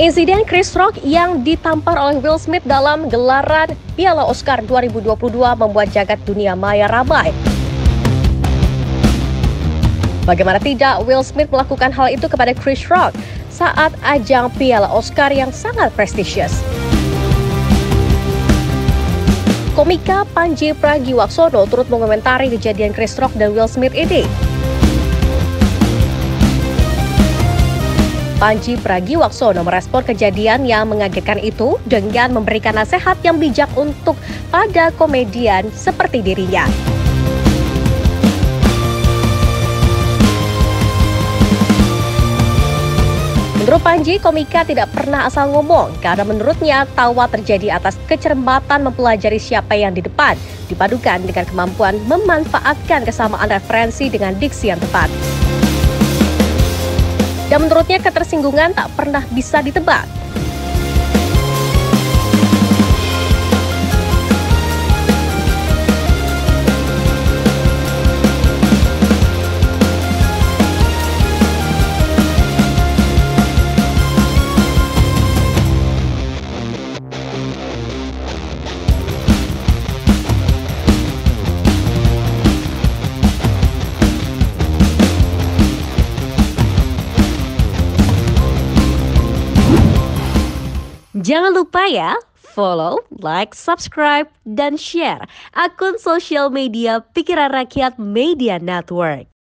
Insiden Chris Rock yang ditampar oleh Will Smith dalam gelaran Piala Oscar 2022 membuat jagat dunia maya ramai. Bagaimana tidak, Will Smith melakukan hal itu kepada Chris Rock saat ajang Piala Oscar yang sangat prestisius. Komika Pandji Pragiwaksono turut mengomentari kejadian Chris Rock dan Will Smith ini. Pandji Pragiwaksono merespon kejadian yang mengagetkan itu dengan memberikan nasihat yang bijak untuk pada komedian seperti dirinya. Menurut Pandji, komika tidak pernah asal ngomong karena menurutnya tawa terjadi atas kecermatan mempelajari siapa yang di depan, dipadukan dengan kemampuan memanfaatkan kesamaan referensi dengan diksi yang tepat. Dan menurutnya ketersinggungan tak pernah bisa ditebak. Jangan lupa ya, follow, like, subscribe, dan share akun sosial media Pikiran Rakyat Media Network.